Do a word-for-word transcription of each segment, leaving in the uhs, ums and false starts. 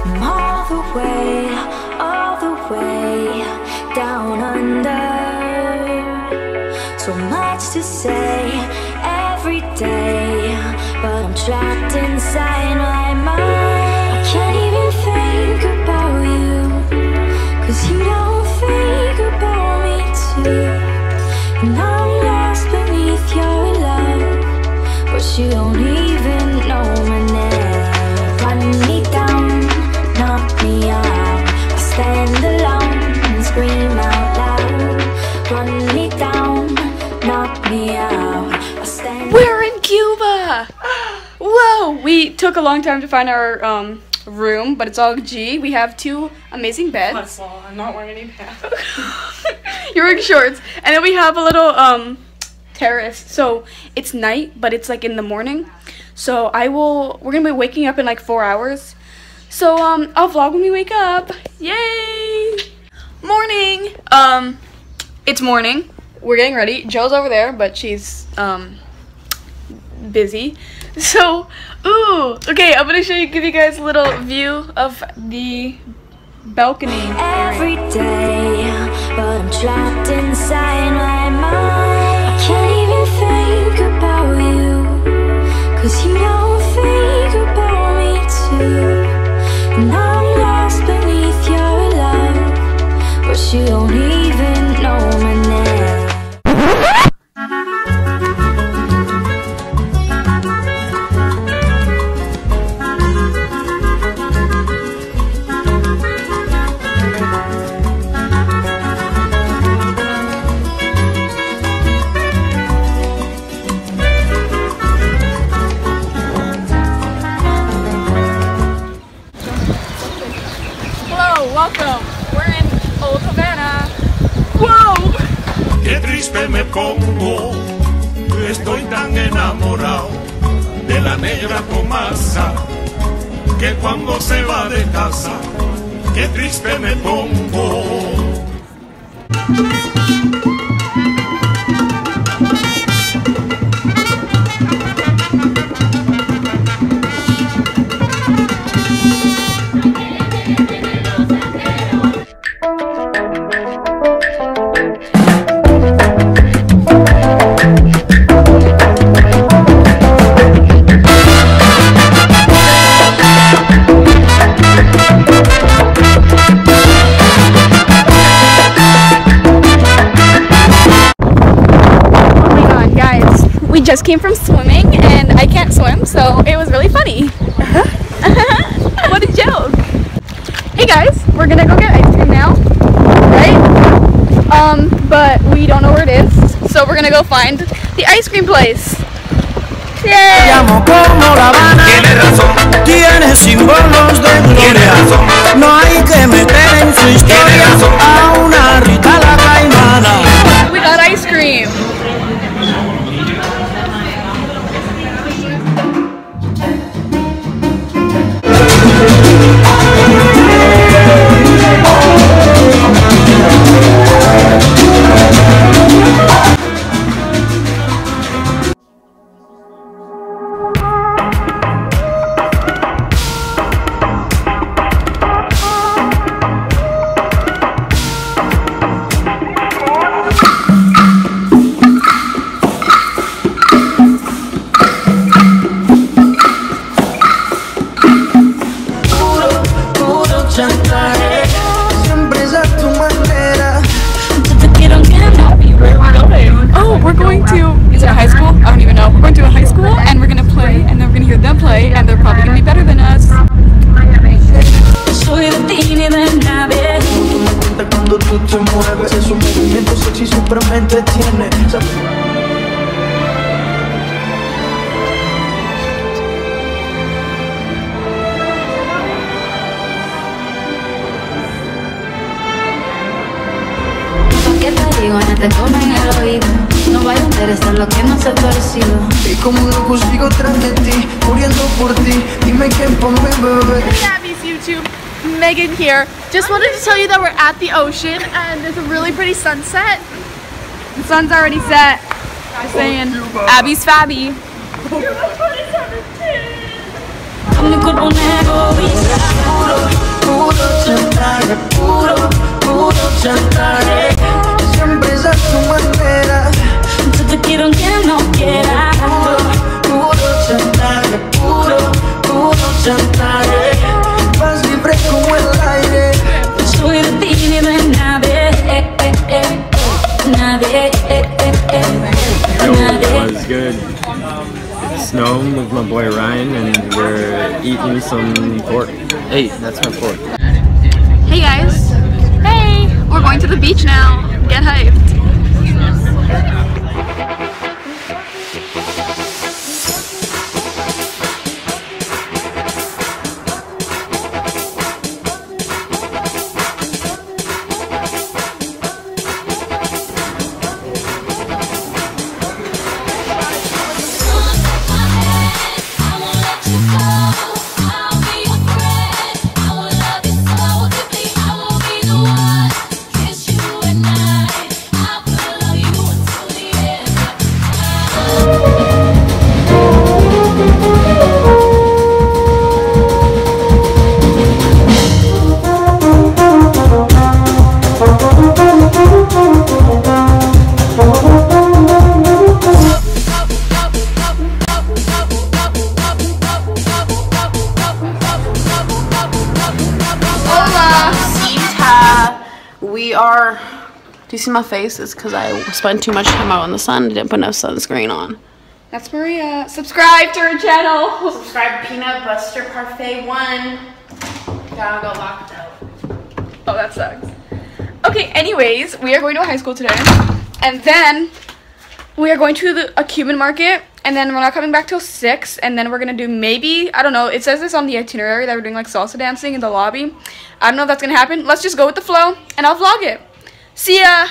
from all the way, all the way down under. So much to say every day, but I'm trapped inside my mind. I can't even think about you, cause you don't think about me too. And I'm lost beneath your love, but you don't even know my name. Run me down, knock me out, I stand alone and scream out loud. Run me down, knock me out, I stand. We're in Cuba! Whoa! We took a long time to find our um, room, but it's all G. We have two amazing beds. Well, I'm not wearing any pants. You're wearing shorts. And then we have a little um, terrace. So it's night, but it's like in the morning. So I will, we're gonna be waking up in like four hours. So um, I'll vlog when we wake up. Yay! Morning! Um, it's morning. We're getting ready. Joe's over there, but she's um, busy. So, ooh, okay, I'm gonna show you, give you guys a little view of the balcony area. Every day, but I'm trapped inside my mind. I can't even think about you, cause you don't think about me too. And I'm lost beneath your love, but you don't even know my name. Welcome. We're in Old Havana. Whoa! Qué triste me pongo, estoy tan enamorado de la negra Tomasa, que cuando se va de casa, qué triste me pongo. Just came from swimming and I can't swim, so it was really funny. What a joke. Hey guys, we're gonna go get ice cream now, right? Um, but we don't know where it is, so we're gonna go find the ice cream place. Yay! We got ice cream. Oh, we're going to, is it a high school? I don't even know. We're going to a high school and we're going to play and then we're going to hear them play and they're probably going to be better than us. No te comen el oído, no vaya a interesar lo que no se ha torcido. Y como un loco sigo tras de ti, muriendo por ti. Dime qué ponme, bebé. Hey Abby's YouTube, Megan here. Just wanted to tell you that we're at the ocean and there's a really pretty sunset. The sun's already set. Just saying. Abby's fabby. Con mi cuerpo negro, Snow with my boy Ryan, and we're eating some pork. Hey, that's my pork. Hey guys. Hey! We're going to the beach now. Get hyped. We are, do you see my face? It's because I spent too much time out in the sun and didn't put no sunscreen on. That's Maria. Subscribe to her channel. Subscribe Peanut Buster Parfait one. Gotta go locked out. Oh, that sucks. Okay, anyways, we are going to a high school today. And then we are going to the, a Cuban market. And then we're not coming back till six. And then we're going to do maybe, I don't know. It says this on the itinerary that we're doing like salsa dancing in the lobby. I don't know if that's going to happen. Let's just go with the flow. And I'll vlog it. See ya!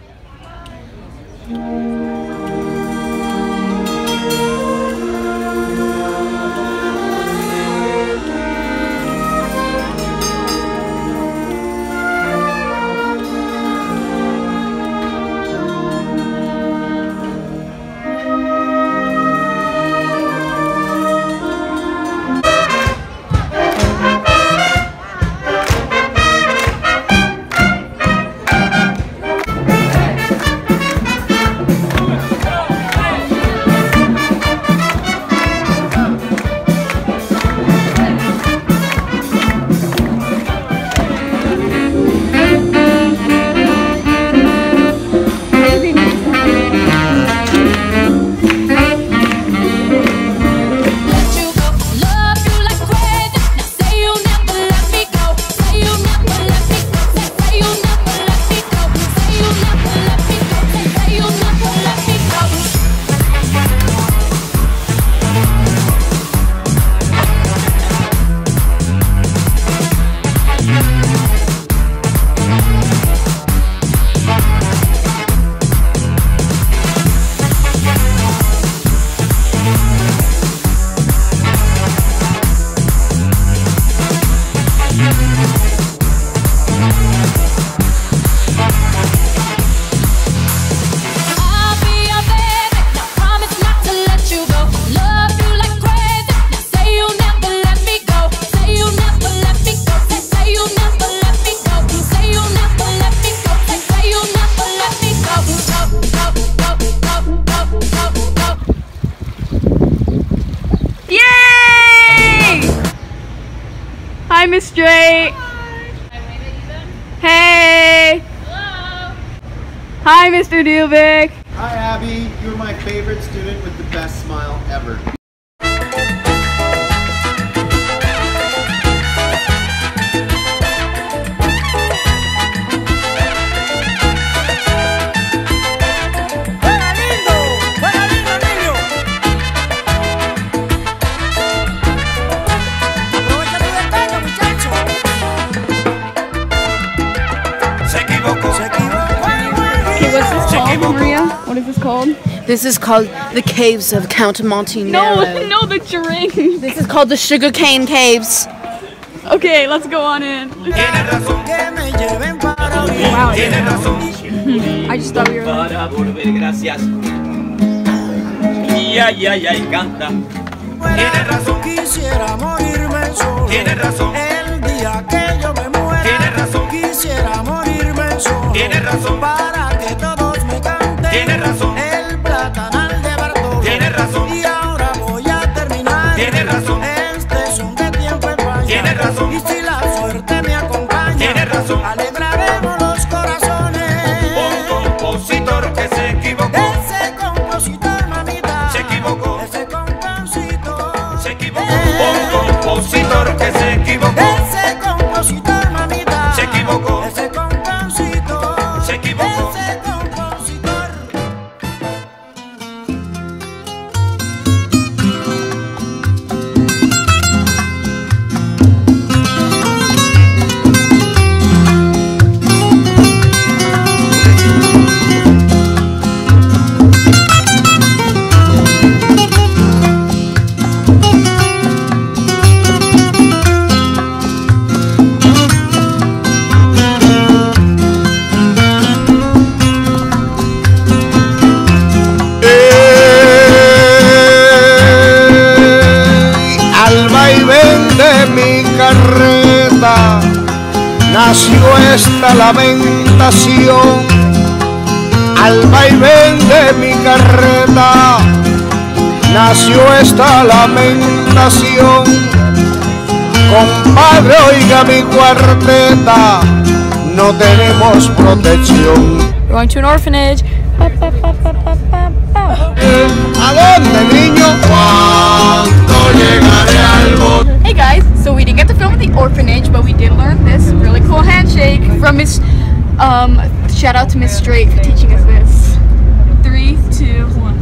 Hi, Miss Straight. Hi. Hey. Hello. Hi, Mister Dubik. Hi, Abby. You're my favorite student with the best smile ever. Maria, what is this called? This is called the Caves of Count Monte Nero. No, no, the drink. This is called the Sugarcane Caves. Okay, let's go on in. Wow. I just thought we were. Ya, ya, ya, y canta. Tiene razón. Quisiera morirme solo. Tiene razón. El día que yo me muera. Tiene razón. Quisiera morirme solo. Tiene razón. Para que todos me canten. Tiene razón. El platanal de Bartolo. Tiene razón. Y ahora voy a terminar. Tiene razón. Este son de tiempo en falla. Tiene razón. Y si la suerte me acompaña. Tiene razón. Alegraremos los corazones. Un compositor que se equivocó. Ese compositor, mamita. Se equivocó. Ese compositor. nació esta lamentación, al vaivén de mi carreta, nació esta lamentación. Compadre, oiga mi cuarteta, no tenemos protección. We're going to an orphanage. ¿A dónde, niño? ¿Cuándo llegaré al bote? Hey guys, so we didn't get to film at the orphanage, but we did learn this really cool handshake from Miss, um, shout out to Miss Straight for teaching us this. Three, two, one.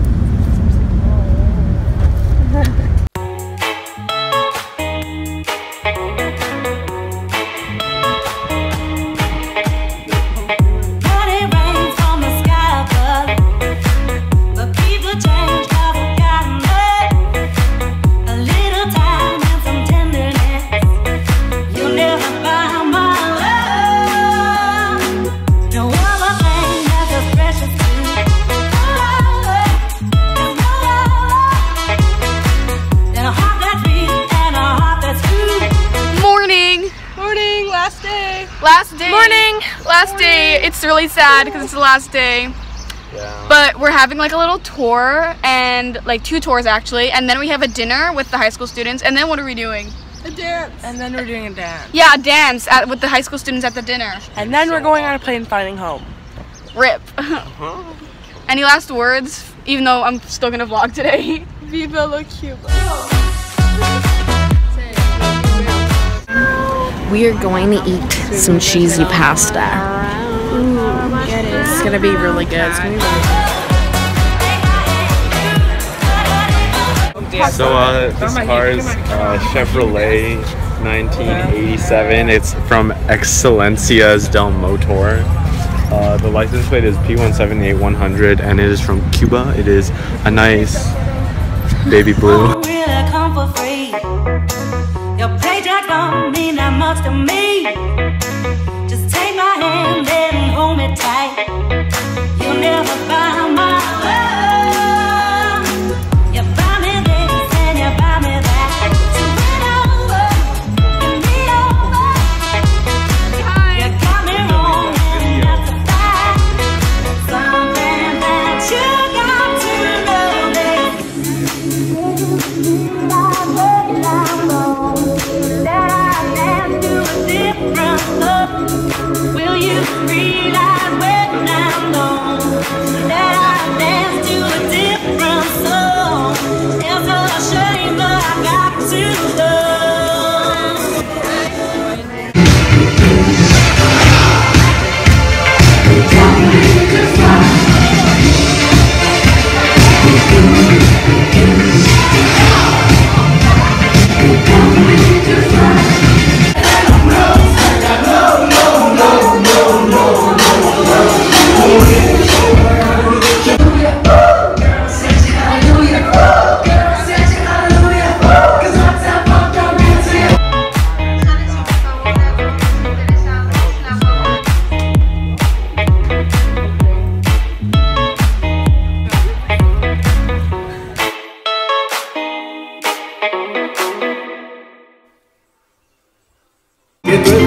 Last day. Morning. Last day. It's really sad because it's the last day. Yeah. But we're having like a little tour and like two tours actually, and then we have a dinner with the high school students. And then what are we doing? A dance. And then we're doing a dance. Yeah, a dance at, with the high school students at the dinner. And then we're going on a plane flying home. Rip. Uh-huh. Any last words? Even though I'm still gonna vlog today. Viva la Cuba. We are going to eat some cheesy pasta. Ooh, it's gonna be really good. It's gonna be really good. So uh, this car is uh, Chevrolet nineteen eighty-seven. It's from Excelencias del Motor. Uh, the license plate is P one seven eight one hundred and it is from Cuba. It is a nice baby blue. Your paycheck don't mean that much to me. Just take my hand and hold me tight. You'll never buy my love. You buy me this and you buy me that. So win over, win me over. You got me wrong and that's a fact. Something that you got to will you realize when I'm gone that I dance to a different song? It's a shame that I got to love. Que tú